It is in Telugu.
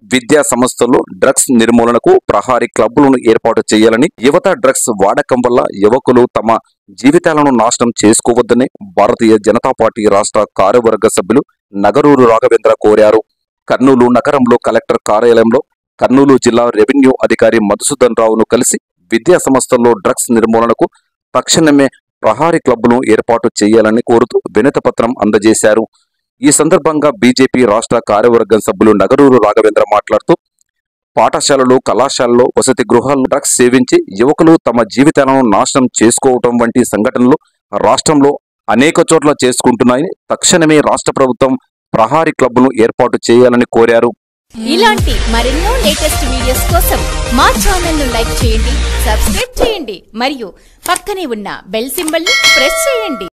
విద్యా సంస్థల్లో డ్రగ్స్ నిర్మూలనకు ప్రహారీ క్లబ్బులను ఏర్పాటు చేయాలని, యువత డ్రగ్స్ వాడకం వల్ల యువకులు తమ జీవితాలను నాశనం చేసుకోవద్దని భారతీయ జనతా పార్టీ రాష్ట్ర కార్యవర్గ సభ్యులు నగరూరు రాఘవేంద్ర కోరారు. కర్నూలు నగరంలో కలెక్టర్ కార్యాలయంలో కర్నూలు జిల్లా రెవెన్యూ అధికారి మధుసూదన్ రావును కలిసి విద్యా సంస్థల్లో డ్రగ్స్ నిర్మూలనకు తక్షణమే ప్రహారీ క్లబ్బులను ఏర్పాటు చేయాలని కోరుతూ వినతిపత్రం అందజేశారు. ఈ సందర్భంగా బీజేపీ రాష్ట్ర కార్యవర్గం సభ్యులు నగరూరు రాఘవేంద్ర మాట్లాడుతూ, పాఠశాలలు, కళాశాలలో, వసతి గృహాల్లో డ్రగ్స్ సేవించి యువకులు తమ జీవితాలను నాశనం చేసుకోవటం వంటి సంఘటనలు రాష్ట్రంలో అనేక చోట్ల చేసుకుంటున్నాయని తక్షణమే రాష్ట్ర ప్రభుత్వం ప్రహారీ క్లబ్బులను ఏర్పాటు చేయాలని కోరారు. ఇలాంటి మరెన్నో లేటెస్ట్ వీడియోస్ కోసం మా ఛానల్ ను లైక్ చేయండి, సబ్స్క్రైబ్ చేయండి మరియు పక్కనే ఉన్న బెల్ సింబల్ ని ప్రెస్ చేయండి.